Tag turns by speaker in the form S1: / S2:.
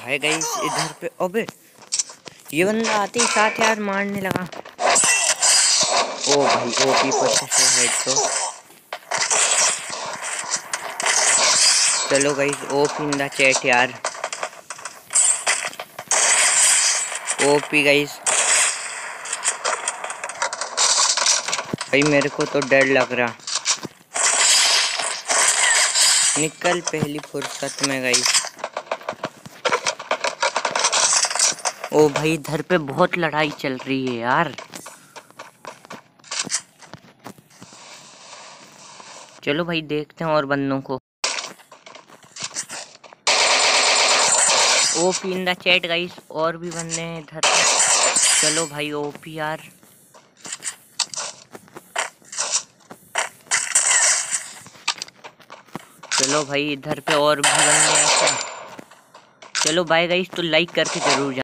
S1: है गाइस इधर पे। अबे ये बंदा आते ही साथ यार मारने लगा। ओ भाई ओपी पर से हेड तो। चलो guys OP in the chat यार। ओपी गाइस भाई मेरे को तो डर लग रहा। निकल पहली फुर्सत में गाइस। ओ भाई इधर पे बहुत लड़ाई चल रही है यार। चलो भाई देखते हैं और बंदों को। OP in the chat guys. और भी बंदे हैं इधर पे। चलो भाई ओपी यार। चलो भाई इधर पे और भी बंदे हैं क्या। चलो बाय गाइस, तो लाइक करके जरूर जाना।